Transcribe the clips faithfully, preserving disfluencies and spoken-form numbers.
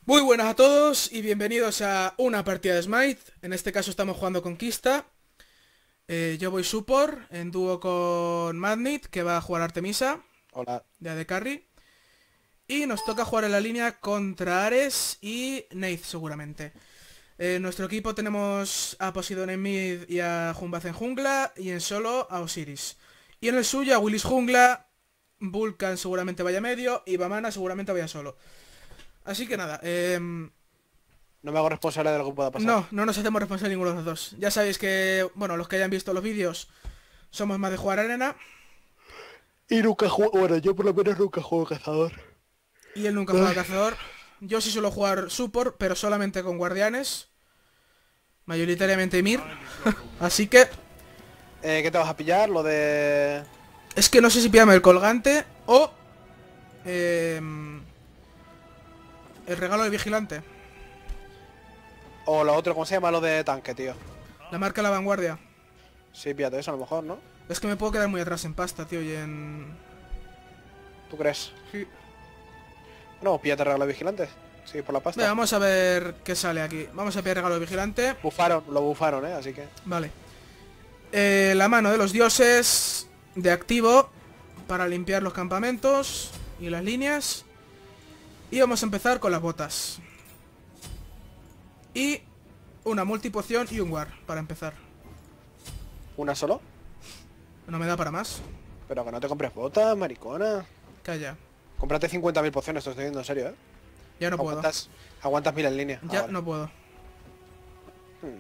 Muy buenas a todos y bienvenidos a una partida de Smite. En este caso estamos jugando Conquista. Eh, yo voy support en dúo con Madnit, que va a jugar Artemisa, Hola. de A D Carry. Y nos toca jugar en la línea contra Ares y Neith seguramente. En nuestro equipo tenemos a Poseidon en mid y a Jumbaz en jungla, y en solo a Osiris. Y en el suyo a Willis jungla, Vulcan seguramente vaya medio y Vamana seguramente vaya solo. Así que nada, eh... No me hago responsable de lo que pueda pasar. No, no nos hacemos responsables ninguno de los dos. Ya sabéis que, bueno, los que hayan visto los vídeos, somos más de jugar arena. Y nunca juego... Bueno, yo por lo menos nunca juego cazador. Y él nunca juega cazador. Yo sí suelo jugar support, pero solamente con guardianes. Mayoritariamente Mir. Así que... Eh, ¿qué te vas a pillar? Lo de... Es que no sé si pillarme el colgante o... Eh, el regalo del vigilante. O lo otro, ¿cómo se llama? Lo de tanque, tío. La marca de la vanguardia. Sí, píllate eso a lo mejor, ¿no? Es que me puedo quedar muy atrás en pasta, tío, y en... ¿Tú crees? Sí. No, píllate regalo de vigilante. Sí, por la pasta. Venga, vamos a ver qué sale aquí. Vamos a pillar regalo del vigilante. Bufaron, lo bufaron, ¿eh? Así que... Vale. Eh, la mano de los dioses de activo para limpiar los campamentos y las líneas. Y vamos a empezar con las botas. Y una multipoción y un war para empezar. ¿Una solo? No me da para más. Pero que no te compres botas, maricona. Calla. Cómprate cincuenta mil pociones, te estoy diciendo en serio, ¿eh? Ya no puedo. aguantas, aguantas mil en línea. Ah, Ya vale. no puedo. Hmm.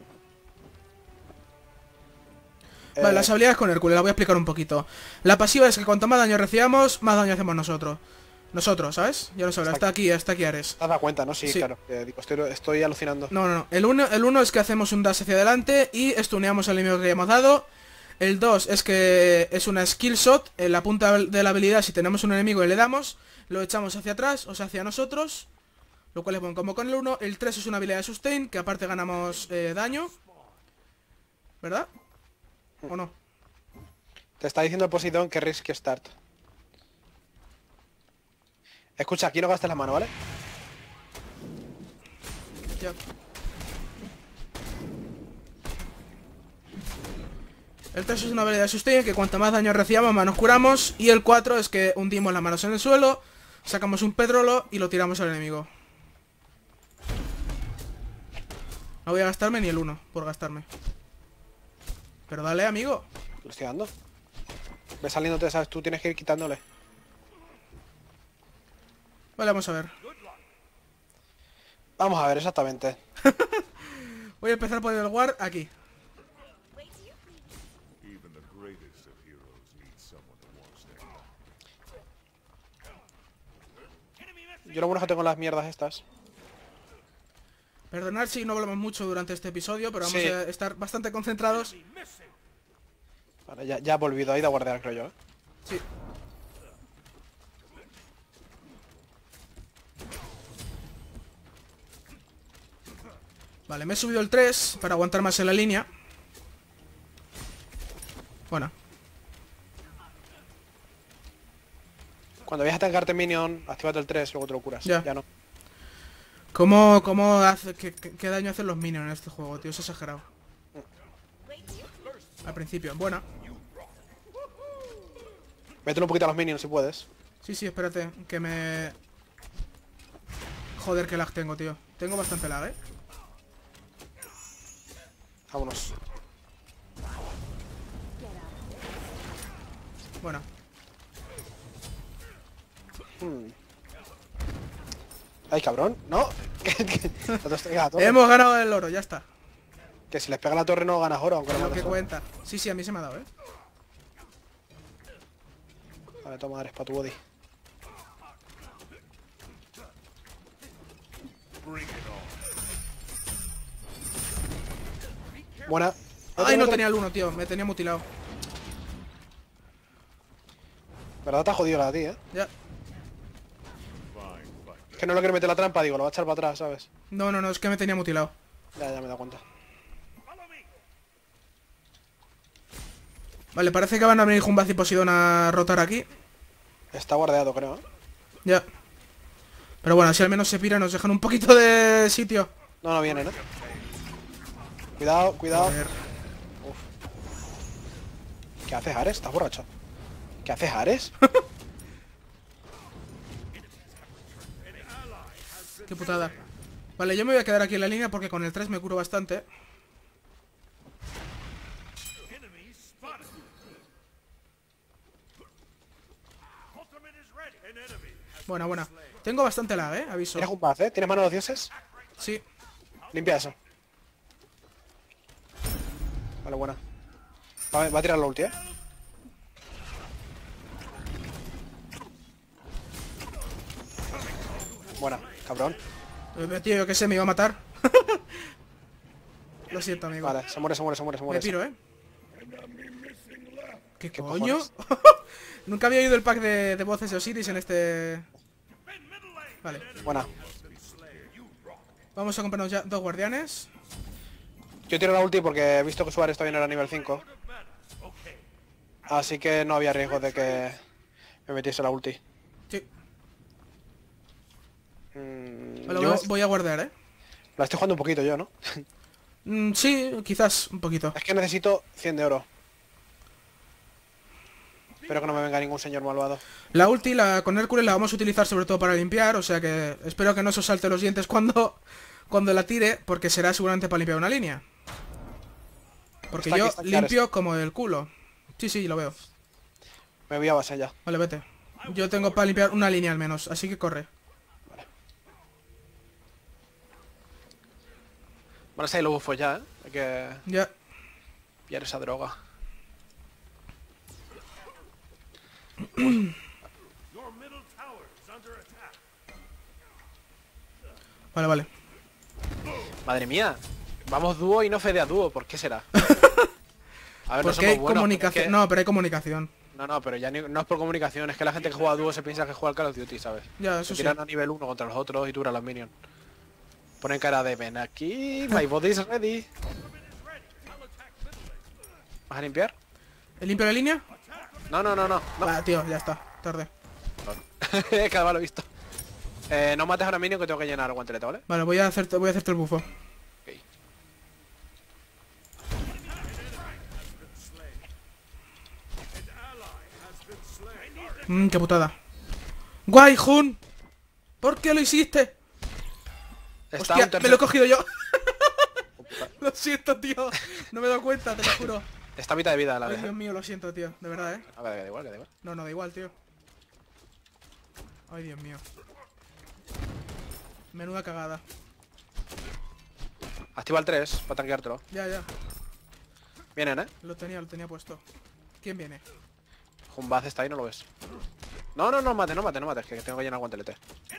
Vale, Eh, las habilidades con Hércules, la voy a explicar un poquito. La pasiva es que cuanto más daño recibamos, más daño hacemos nosotros. Nosotros, ¿sabes? Ya lo sabes, está aquí, está aquí Ares. ¿Te has dado cuenta, no? Sí, Sí. claro. que digo, estoy, estoy alucinando. No, no, no. El uno, el uno es que hacemos un dash hacia adelante y stuneamos al enemigo que hayamos dado. El dos es que es una skill shot. En la punta de la habilidad, si tenemos un enemigo y le damos, lo echamos hacia atrás, o sea, hacia nosotros. Lo cual es bueno como con el uno. El tres es una habilidad de sustain, que aparte ganamos eh, daño. ¿Verdad? ¿O no? Te está diciendo el Poseidón que risky start. Escucha, aquí no gastes la mano, ¿vale? Ya. El tres es una habilidad de sustain, que cuanto más daño recibamos, más nos curamos. Y el cuatro es que hundimos las manos en el suelo, sacamos un pedrolo y lo tiramos al enemigo. No voy a gastarme ni el uno por gastarme. Pero dale, amigo. Lo estoy dando. Ve saliéndote, ¿sabes? Tú tienes que ir quitándole. Vale, vamos a ver. Vamos a ver exactamente. Voy a empezar por el guard aquí. Even the greatest of heroes needs someone to watch them. Yo lo bueno es que tengo las mierdas estas. Perdonad si no hablamos mucho durante este episodio, pero vamos Sí. a estar bastante concentrados. Vale, ya, ya ha volvido, ha ido a guardar, creo yo, ¿eh? Sí. Vale, me he subido el tres para aguantar más en la línea. Bueno. Cuando vayas a tankarte minion, activate el tres, luego te lo curas. Ya. Ya no. ¿Cómo, cómo hace, qué, qué- qué daño hacen los minions en este juego, tío? Es exagerado. Al principio, buena. Métele un poquito a los minions si puedes. Sí, sí, espérate, que me... Joder, qué lag tengo, tío. Tengo bastante lag, ¿eh? Vámonos. Bueno. Hmm. Ay, cabrón. No. Que- que- no te estoy- a la torre. Hemos ganado el oro, ya está. Que si les pega la torre no ganas oro, aunque no Lo mates que oro. cuenta. Sí, sí, a mí se me ha dado, ¿eh? Vale, toma, Ares, pa' tu body. Buena. Ay, no Otro, tenía otro. el uno, tío. Me tenía mutilado. ¿Verdad? Te ha jodido la de ti, ¿eh? Ya. Es que no lo quiero meter la trampa, digo, lo va a echar para atrás, ¿sabes? No, no, no, es que me tenía mutilado. Ya, ya me he dado cuenta. Vale, parece que van a venir Jumbaz y Poseidon a rotar aquí. Está guardeado, creo, ¿eh? Ya. Pero bueno, así al menos se pira y nos dejan un poquito de sitio. No, no viene, ¿no? Cuidado, cuidado. A ver. Uf. ¿Qué haces, Ares? ¿Estás borracho? ¿Qué haces, Ares? Qué putada. Vale, yo me voy a quedar aquí en la línea porque con el tres me curo bastante. Buena, buena. Tengo bastante lag, eh, aviso. ¿Tienes un paz, eh? ¿Tienes mano de los dioses? Sí. Limpia eso. Vale, buena. Va, va a tirar la ulti, eh. Buena, cabrón. Eh, Tío, yo que sé, me iba a matar. Lo siento, amigo. Vale, se muere, se muere, se muere, se Me muere. piro, eh. ¿Qué, ¿Qué coño? cojones? Nunca había oído el pack de, de voces de Osiris en este... Vale. Buena. Vamos a comprarnos ya dos guardianes. Yo tiro la ulti porque he visto que Suárez todavía no era nivel cinco. Así que no había riesgo de que me metiese la ulti. Sí. Mm, Vale, yo voy, voy a guardar, eh. la estoy jugando un poquito yo, ¿no? Mm, sí, quizás un poquito. Es que necesito cien de oro. Espero que no me venga ningún señor malvado. La ulti la, con Hércules la vamos a utilizar sobre todo para limpiar, o sea que espero que no se os salte los dientes cuando, cuando la tire, porque será seguramente para limpiar una línea. Porque Está aquí, yo está aquí, limpio como el culo. Sí, sí, lo veo. Me voy a base ya. Vale, vete. Yo tengo para limpiar una línea al menos, así que corre. Van a salir los bufos ya, ¿eh? Hay que Ya. pillar esa droga. Vale, vale. Madre mía. Vamos dúo y no Fede a dúo. ¿Por qué será? A ver, no Porque somos hay buenos, comunicación. pero es que- No, pero hay comunicación. No, no, pero ya ni- no es por comunicación. Es que la gente que juega a dúo se piensa que juega al Call of Duty, ¿sabes? Ya, Se eso sí. tiran a nivel uno contra los otros y duran los minions. Ponen cara de ven aquí, my body's ready. ¿Vas a limpiar? ¿El limpio la línea? No, no, no, no. no. Vale, tío, ya está. Tarde. Cada vez lo he visto. Eh, no mates ahora minion que tengo que llenar el guantelete, ¿vale? Vale, voy a hacerte, voy a hacerte el bufo. Ok. Mmm, qué putada. ¡Guay, Jun! ¿Por qué lo hiciste? Está Hostia, un tercer... me lo he cogido yo. Lo siento, tío. No me he dado cuenta, te lo juro. Está a mitad de vida la Ay, vez. Dios mío, lo siento, tío. De verdad, ¿eh? A ver, que da igual, que da igual. No, no, da igual, tío. Ay, Dios mío. Menuda cagada. Activa el tres para tanqueártelo. Ya, ya. Vienen, ¿eh? Lo tenía, lo tenía puesto. ¿Quién viene? Jumbaz está ahí, no lo ves. No, no, no mate, no mate, no mate. Es que tengo que llenar el guantelete.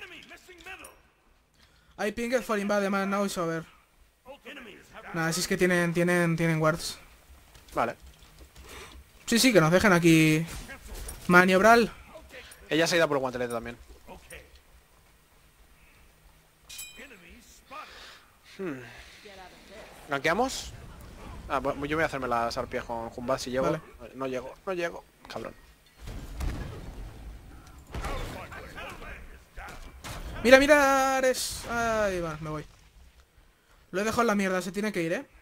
Hay pinged for invade man now is over. Nada, si es que tienen, tienen, tienen wards. Vale. Sí, sí, que nos dejan aquí maniobrar. Ella se ha ido por el guantelete también. Hmm. ¿Ganqueamos? Ah, bueno, yo voy a hacerme las arpias con Jumbaz si llego. Vale. No llego, no llego. Cabrón. Mira, mira, Ares. Ahí va, me voy. Lo he dejado en la mierda, se tiene que ir, ¿eh?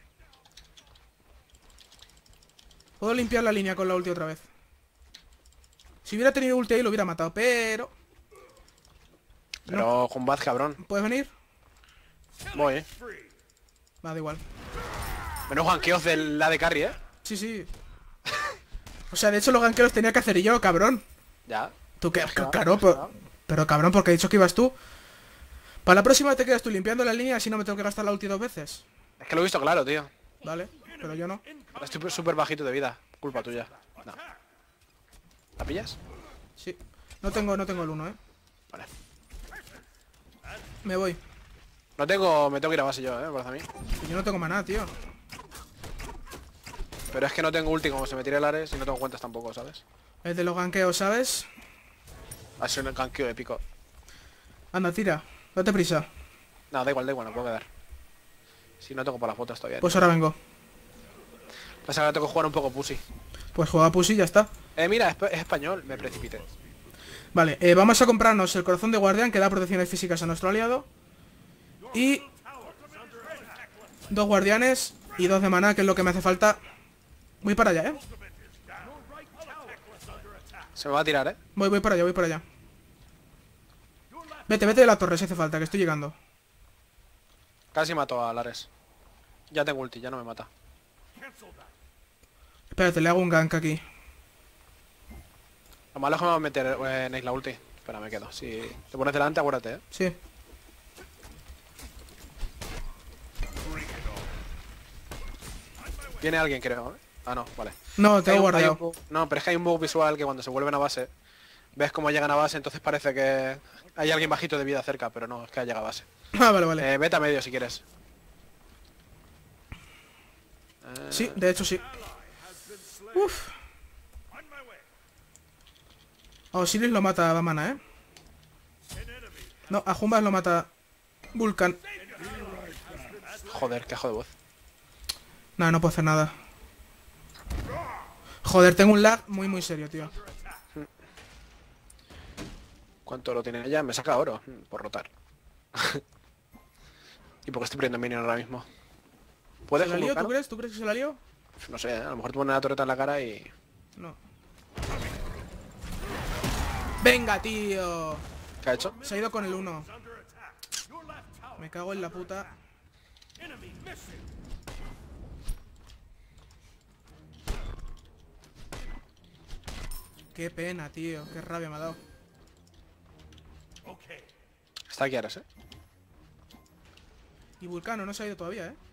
Puedo limpiar la línea con la ulti otra vez. Si hubiera tenido ulti ahí lo hubiera matado, pero... Pero Jumbaz, cabrón. ¿Puedes venir? Voy, eh. Va, da igual. Menos ganqueos de la de carry, eh. Sí, sí. O sea, de hecho los ganqueos tenía que hacer yo, cabrón. Ya. Tú que... Ya está, Claro, ya pero... está. Pero cabrón, porque he dicho que ibas tú. Para la próxima te quedas tú limpiando la línea, así no me tengo que gastar la ulti dos veces. Es que lo he visto claro, tío. Vale, pero yo no. Estoy súper bajito de vida. Culpa tuya. No. ¿La pillas? Sí. No tengo, no tengo el uno, ¿eh? Vale. Me voy. No tengo... Me tengo que ir a base yo, eh, me parece a mí. Yo no tengo maná, tío. Pero es que no tengo ulti como se me tire el Ares y no tengo cuentas tampoco, ¿sabes? El de los ganqueos, ¿sabes? Ha sido un ganqueo épico. Anda, tira. Date prisa. No, da igual, da igual, no puedo quedar. Si no tengo por las botas todavía. Pues ahora vengo. Pasa que ahora tengo que jugar un poco pussy. Pues juega Pussy y ya está. Eh, mira, es, es español, me precipité. Vale, eh, vamos a comprarnos el corazón de guardián que da protecciones físicas a nuestro aliado. Y... dos guardianes y dos de maná, que es lo que me hace falta. Voy para allá, ¿eh? Se me va a tirar, ¿eh? Voy, voy para allá, voy para allá. Vete, vete de la torre si hace falta, que estoy llegando. Casi mato a Lares. Ya tengo ulti, ya no me mata. Espérate, le hago un gank aquí. Lo malo es que me va a meter eh, en la ulti. Espera, me quedo. Si te pones delante, acuérdate, ¿eh? Sí. Viene alguien, creo, ¿eh? Ah, no, vale. No, te Hay he un- hay guardado. un bug- No, pero es que hay un bug visual que cuando se vuelven a base, ves cómo llegan a base, entonces parece que hay alguien bajito de vida cerca, pero no, es que ha llegado a base. Ah, vale, vale. Eh, vete a medio si quieres. Eh, Sí, de hecho sí. Uf. A Osiris lo mata a Mana, ¿eh? No, a Jumbas lo mata Vulcan. Joder, qué ajo de voz. Nada, no puedo hacer nada. Joder, tengo un lag muy muy serio, tío. ¿Cuánto lo tiene ella? Me saca oro mm, por rotar. Y porque estoy perdiendo minion ahora mismo. ¿Puedes ¿Se la con lío? Vulcano? ¿Tú crees? ¿Tú crees que se la lío? No sé, a lo mejor te pone la torreta en la cara y... No. ¡Venga, tío! ¿Qué ha hecho? Se ha ido con el uno. Me cago en la puta. Qué pena, tío. Qué rabia me ha dado. Está aquí Ares, ¿eh? Y Vulcano no se ha ido todavía, ¿eh?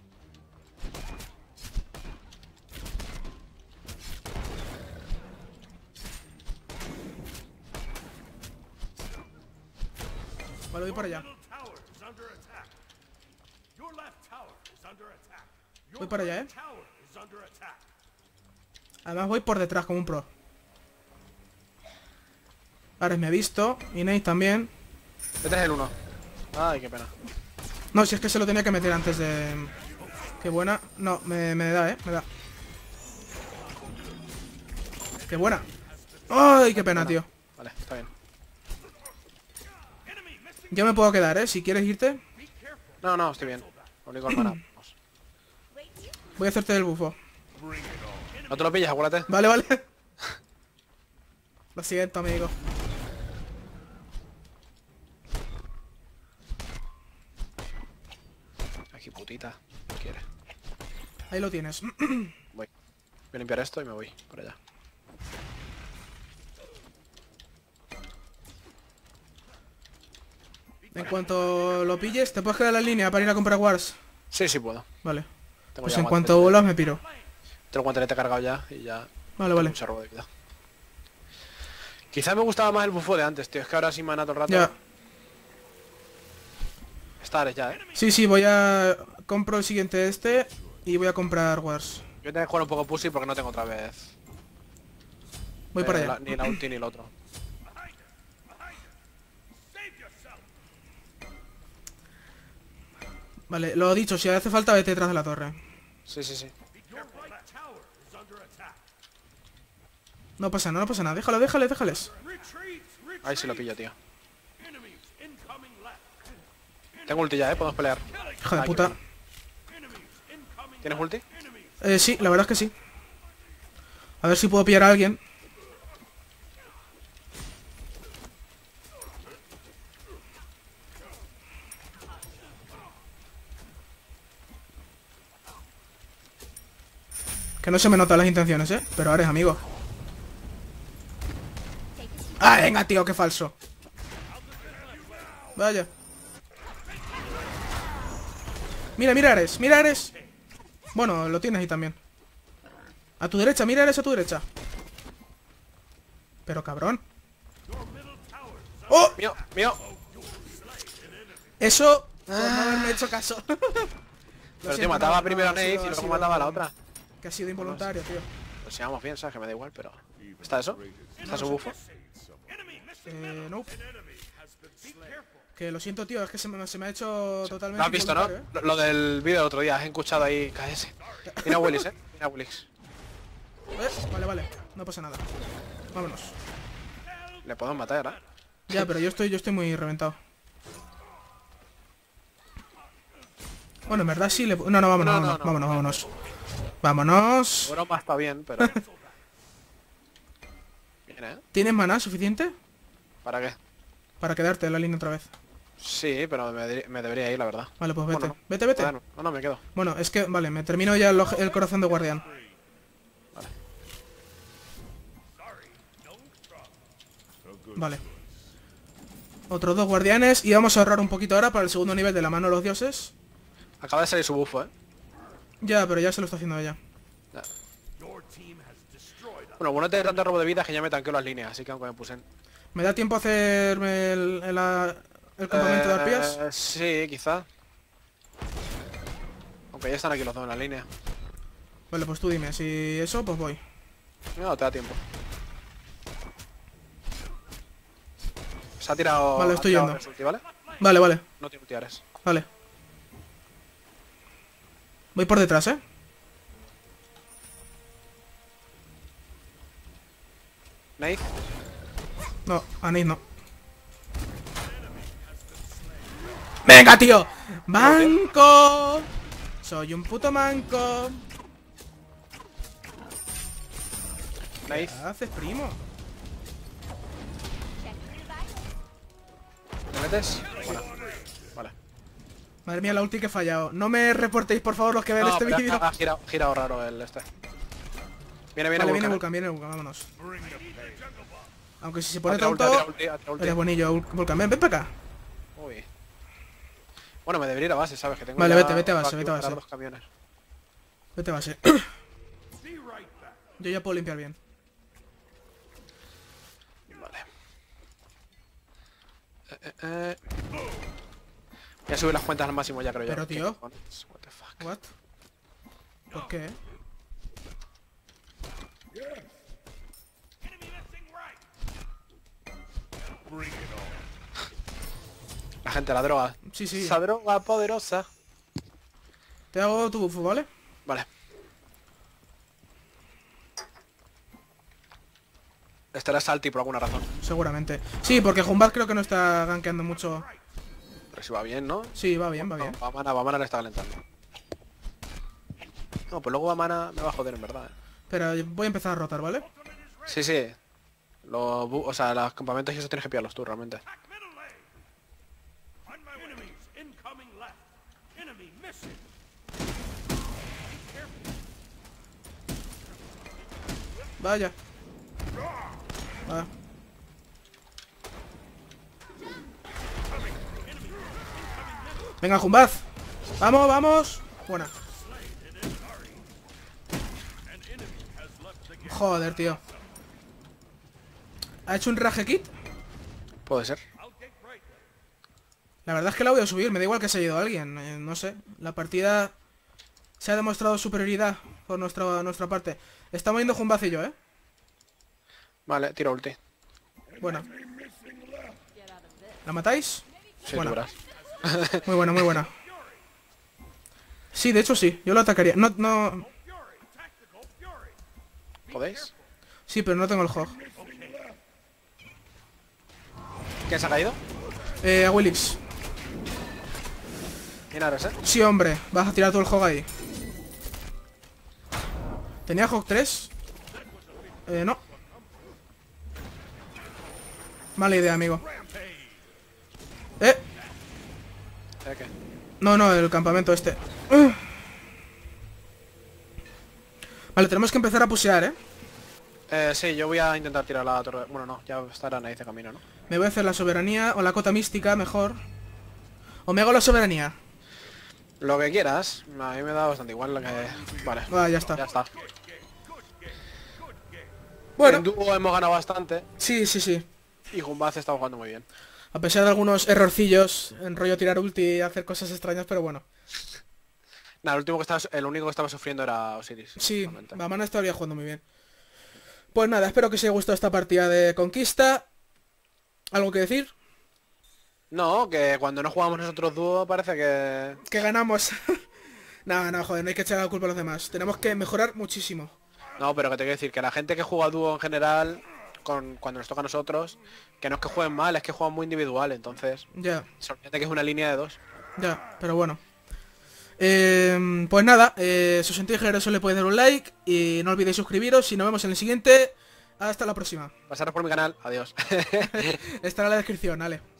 Vale, voy para allá. Voy para allá, ¿eh? Además voy por detrás como un pro. Ares me ha visto. Y Nate también. Este es el uno. Ay, qué pena. No, si es que se lo tenía que meter antes de... Qué buena. No, me, me da, ¿eh? Me da. Qué buena. Ay, qué pena, tío. Vale, está bien. Yo me puedo quedar, ¿eh? Si quieres irte. No, no, estoy bien. Lo único es mana. Vamos. Voy a hacerte el bufo. No te lo pilles, acuérdate. Vale, vale. Lo siento, amigo. Aquí, putita. ¿Qué quieres? Ahí lo tienes. Voy. Voy a limpiar esto y me voy por allá. En cuanto lo pilles, ¿te puedes quedar en la línea para ir a comprar wars? Sí, sí puedo. Vale. Tengo Pues ya en guantelete. cuanto vuelas me piro. Tengo el guantelete cargado ya y ya... Vale, tengo vale. mucho robo de vida. Quizás me gustaba más el bufo de antes, tío. Es que ahora sí mana todo el rato. Ya. Está Ares ya, ¿eh? Sí, sí, voy a... Compro el siguiente este y voy a comprar wars. Yo tengo que jugar un poco pussy porque no tengo otra vez. Voy para eh, allá. la- ni la ulti ni el otro. Vale, lo dicho, si hace falta vete detrás de la torre. Sí, sí, sí. No pasa nada, no pasa nada. Déjalo, déjales, déjales. Ahí sí lo pillo, tío. Tengo ulti ya, ¿eh? Podemos pelear. Hija de Ah, qué puta. bueno. ¿Tienes ulti? Eh, sí, la verdad es que sí. A ver si puedo pillar a alguien. Que no se me notan las intenciones, ¿eh? Pero ahora es amigo. ¡Ah, venga, tío! ¡Qué falso! Vaya. Mira, mira Ares, mira Ares. Bueno, lo tienes ahí también. A tu derecha, mira Ares a tu derecha. Pero cabrón. ¡Oh! ¡Mío! ¡Mío! Eso por no haberme hecho caso. Lo Pero siento, tío, mataba no, primero no, a ha Nate sido- y ha luego sido- mataba a la otra. Que ha sido involuntario, tío. Pues si vamos bien, ¿sabes? Que me da igual, pero... ¿Está eso? ¿Está su bufo? Eh, no. Que lo siento, tío, es que se me, se me ha hecho totalmente Lo has visto, ¿no? involuntario, ¿eh? Lo, lo del vídeo del otro día, has escuchado ahí, cállese. Viene a Willis, ¿eh? Viene a Willis. Eh, Vale, vale, no pasa nada. Vámonos. Le podemos matar, ¿eh? Ya, pero yo estoy, yo estoy muy reventado. Bueno, en verdad sí le... No, no, vámonos, No, no, vámonos, no. vámonos, vámonos. Vámonos. Broma está bien, pero... Bien, ¿eh? ¿Tienes maná suficiente ¿Para qué? para quedarte en la línea otra vez? Sí, pero me, de- me debería ir, la verdad. Vale, pues vete. Bueno, no. Vete, vete. Bueno, no, no, me quedo. Bueno, es que, vale, me termino ya el, oj- el corazón de guardián. Vale. Otros dos guardianes y vamos a ahorrar un poquito ahora para el segundo nivel de la mano de los dioses. Acaba de salir su bufo, ¿eh? Ya, pero ya se lo está haciendo ella. Ya. Bueno, bueno, tener tanto robo de vida que ya me tanqueo las líneas, así que aunque me puse... ¿Me da tiempo a hacerme el, el, a- el campamento de arpías? Eh, sí, quizá. Aunque ya están aquí los dos en la línea. Vale, pues tú dime, si eso, pues voy. No, te da tiempo. Se ha tirado... Vale, ha estoy tirado yendo. Resulti, ¿vale? Vale, vale, No tiene ultiares. vale. Voy por detrás, ¿eh? Nate. No, Anís no. ¡Venga, tío! ¡Manco! Soy un puto manco. Nate. ¿Qué haces, primo? ¿Te metes? Bueno. Vale. Madre mía, la ulti que he fallado. No me reportéis, por favor, los que ven No, este pero vídeo. ha, ha girado, girado raro el este. Viene, viene, Vale, viene Vulcan, ¿eh? Vulcan, viene Vulcan, vámonos. Aunque si se Ha pone tirado ulti, ha tonto, tirado ulti, ha tirado ulti. eres bonillo, Vul- Vulcan. Ven, ven para acá. Uy. Bueno, me debería ir a base, ¿sabes? Que tengo Vale, ya vete, vete a base, aquí vete a para base. dos camiones. Vete base. Yo ya puedo limpiar bien. Vale. Eh, eh, eh. Voy a subir las cuentas al máximo ya, creo yo. Pero, ¿Qué tío. cojones? What the fuck. What? ¿Por qué? La gente, la droga. Sí, sí. Esa droga poderosa. Te hago tu buffo, ¿vale? Vale. Estará salty por alguna razón. Seguramente. Sí, porque Humbad creo que no está gankeando mucho. Pero si va bien, ¿no? Sí, va bien, va bien. No, Vamana, Vamana le está calentando. No, pues luego Vamana me va a joder en verdad. ¿eh? Pero voy a empezar a rotar, ¿vale? Sí, sí. Los, bu- o sea, los campamentos y eso tienes que pillarlos tú realmente. Vaya. Va. Venga, Humbad. Vamos, vamos. Buena. Joder, tío. ¿Ha hecho un rage kit? Puede ser. La verdad es que la voy a subir, me da igual que se haya ido alguien, eh, no sé. La partida se ha demostrado superioridad por nuestra nuestra parte. Estamos yendo Humbaz y yo, ¿eh? Vale, tiro ulti. Bueno. ¿La matáis? Sí, Bueno. tú verás. Muy buena, muy buena. Sí, de hecho sí, yo lo atacaría. No, no... ¿Podéis? Sí, pero no tengo el hog. ¿Quién se ha caído? Eh, a Willix. Inaros, ¿eh? Sí, hombre, vas a tirar todo el hog ahí. ¿Tenía hog tres? Eh, no. Mala idea, amigo. Eh, ¿Eh, qué? no, no, el campamento este. Uh. Vale, tenemos que empezar a pusear, ¿eh? Eh, sí, yo voy a intentar tirar la torre. Bueno, no, ya estará Naiz de camino, ¿no? Me voy a hacer la soberanía o la cota mística, mejor. O me hago la soberanía. Lo que quieras. A mí me da bastante igual lo que... Vale. Ah, ya está. Ya está. Bueno, En dúo hemos ganado bastante. sí, sí, sí. Y Gumbaz está jugando muy bien. A pesar de algunos errorcillos en rollo tirar ulti y hacer cosas extrañas, pero bueno. Nada, el último que estaba, el único que estaba sufriendo era Osiris. Sí, realmente. Vamana estaría jugando muy bien. Pues nada, espero que os haya gustado esta partida de conquista. ¿Algo que decir? No, que cuando no jugamos nosotros dúo parece que... Que ganamos. No, no, joder, no hay que echar la culpa a los demás. Tenemos que mejorar muchísimo. No, pero que te quiero decir que la gente que juega dúo en general con, cuando nos toca a nosotros, que no es que jueguen mal, es que juegan muy individual, entonces Ya, sorprende que es una línea de dos. ya, pero bueno. Eh, pues nada, eh, si os sentís generoso le podéis dar un like y no olvidéis suscribiros y nos vemos en el siguiente. Hasta la próxima. Pasaros por mi canal, adiós. Estará en la descripción, vale.